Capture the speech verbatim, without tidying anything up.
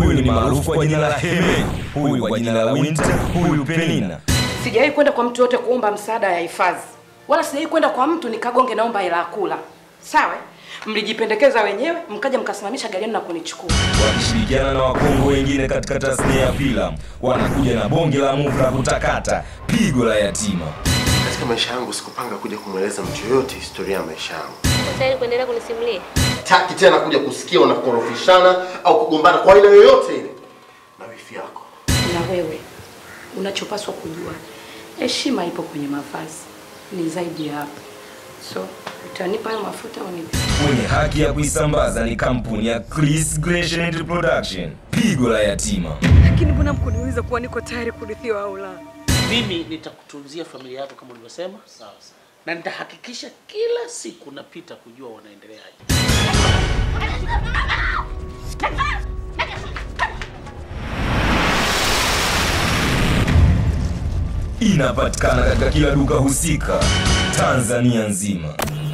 Huyu ni maarufu kwa jina la Heme, huyu kwa jina la Winter, huyu Penina. Sijawahi kwenda kwa mtu yote kuomba msaada ya hifadhi. Wala sijawahi kwenda kwa mtu nikagonge naomba hela kula. Sawa? Mlijipendekeza wenyewe, mkaja mkasimamisha gari na kunichukua. Wakishirikiana na wakongo wengine katika tasnia ya filamu, wanakuja na bonge la movie la kutakata, Pigo la Yatima. Katika maisha yangu sikupanga kuja kumweleza mtu yoyote historia ya maisha yangu. Uko tayari kuendelea kunisimulia? Taki tena kuja kusikia unakorofishana au kugombana kwa aina yoyote ile na wifi yako. Na wewe unachopaswa kujua, heshima ipo kwenye mavazi, ni zaidi ya hapo. So, utanipa hayo mafuta au nipi? Mwenye haki ya kuisambaza ni kampuni ya Chris Creation and Production, Pigo la Yatima. Lakini mbona mkuniuliza kuwa niko tayari kurithiwa au la? Mimi nitakutunzia familia yako kama ulivyosema, sawa sawa. Na nitahakikisha kila siku napita kujua wanaendeleaje. Inapatikana katika kila duka husika Tanzania nzima.